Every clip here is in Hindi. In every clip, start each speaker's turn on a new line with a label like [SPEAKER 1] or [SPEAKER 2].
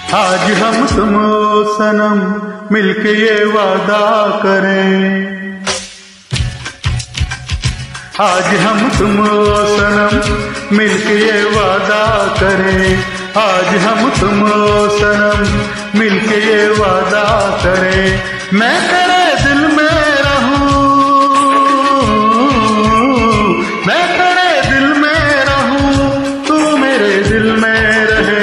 [SPEAKER 1] आज हम तुम सनम मिलके ये वादा करें। आज हम तुम सनम मिलके ये वादा करें। आज हम तुम सनम मिलके ये वादा करें। मैं तेरे दिल में रहूं, मैं तेरे दिल में रहूं, तू मेरे दिल में रहे।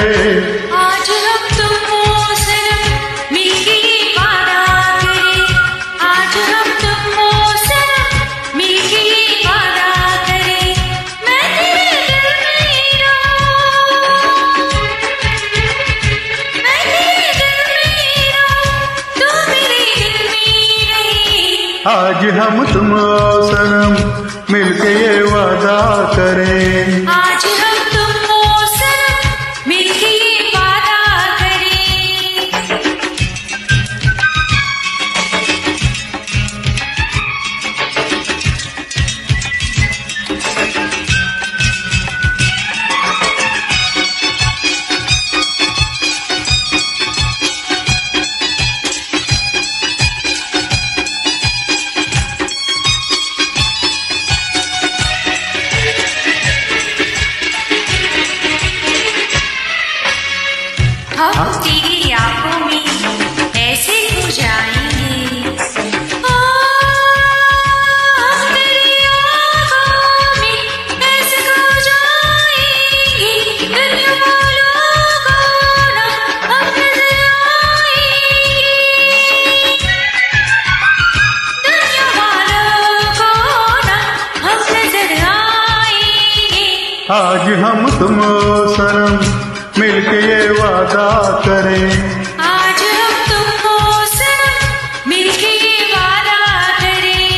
[SPEAKER 1] आज हम तुम सनम मिलके ये वादा करें।
[SPEAKER 2] आज हम तुम सनम मिलके ये वादा करें। हम तेरी आंखों में ऐसे खो जाएंगे, हम तेरी आंखों में ऐसे खो जाएंगे। दुनिया वालों को ना हम नजर आएंगे, दुनिया वालों को ना हम नजर आएंगे।
[SPEAKER 1] आज हम तुम सनम मिलके ये वादा करें।
[SPEAKER 2] आज हम तुम सनम मिलके ये वादा करें।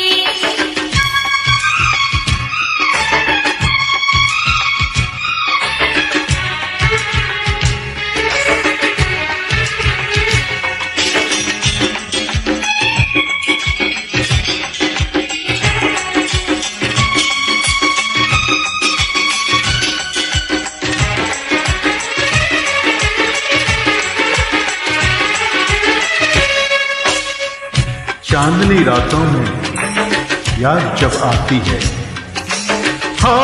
[SPEAKER 1] चांदनी रातों में याद जब आती है, हो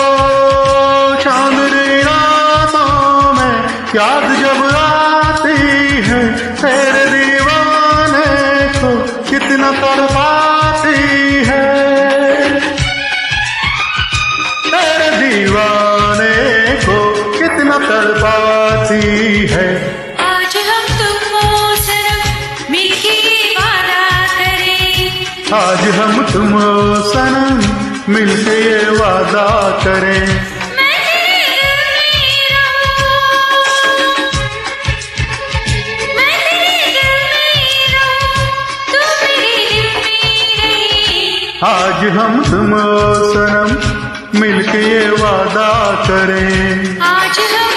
[SPEAKER 1] चांदनी रातों में याद जब आती है, तेरे दीवाने को कितना तड़पाती है, तेरे दीवाने को कितना तड़पाती है।
[SPEAKER 2] आज हम तुम सनम मिलके
[SPEAKER 1] आज हम तुम सनम मिलके ये वादा करें।
[SPEAKER 2] मैं तेरे दिल में रहूं, मैं तेरे दिल में रहूं, तू मेरे दिल में रहे।
[SPEAKER 1] आज हम तुम सनम मिलके ये वादा करें।
[SPEAKER 2] आज हम